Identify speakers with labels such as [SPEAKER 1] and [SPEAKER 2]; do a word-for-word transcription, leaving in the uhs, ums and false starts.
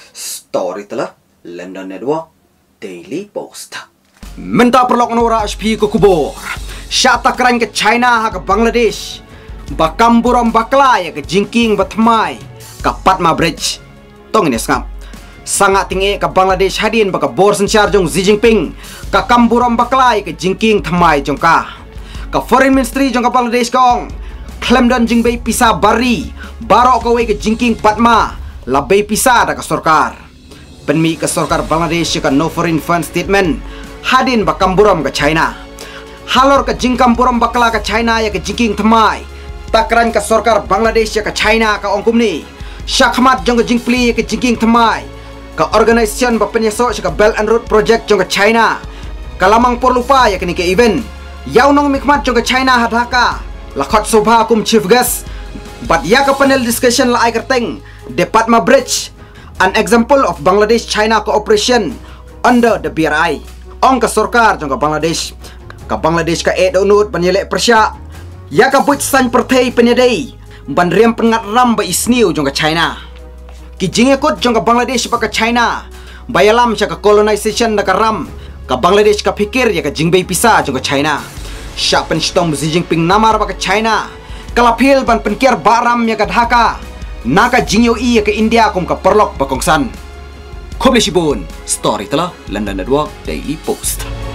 [SPEAKER 1] Story telah London Network Daily Post.
[SPEAKER 2] Menta perlok nora H P ke kubur. Syata keran ke China ha ke Bangladesh. Bakamburam baklai ke jingking batmai ke Patma Bridge. Tong ini skam. Sangat tinggi ke Bangladesh hadin baka bor sencar jong Xi Jinping. Ke kamburam baklai ke jingking thamai jong ka. Ke Foreign Ministry jong ke Bangladesh kong. Klaim dan jingbei pisah bari. Barok kawe ke jingking Patma. Labai pisah dah ke sorkar. Penmi ke sorkar Bangladesh ke no foreign fund statement. Hadin bakamburam ke China. Halor ke jingkamburam bakla ke China ya ke jingking thamai. Takran ke sorkar Bangladesh ya ke China ke ongkum ni. Syakmat jong ke jingpli ya ke jingking thamai. Ke organisation bapenyesok ya ke Belt and Road Project jong ke China. Ke lamang por lupa ya ke ni ke event. Yau nong mikmat jong ke China hadhaka. Lakot sobha kum chief guest. But ya ke panel discussion la ai kerteng. The Patma Bridge, an example of Bangladesh-China cooperation under the B R I. Ong ke sorkar jong ke Bangladesh. Ke Bangladesh ke ed unut penyelek persya. Ya ke buit san pertai penyedai. Ban riam pengat ram ba isniu jong ke China. Ki jingekut jong ke Bangladesh ba ke China. Bayalam sya ke colonization na ke ram. Ke Bangladesh ke fikir ya ke jingbei pisah jong ke China. Syak pen stom Xi Jinping namar ba ke China. Kalapil ban penkiar baram ya ke Dhaka. Naka jingyo iya ke India kum ke perlok bakongsan. Koblesibun, story telah London Network Daily Post.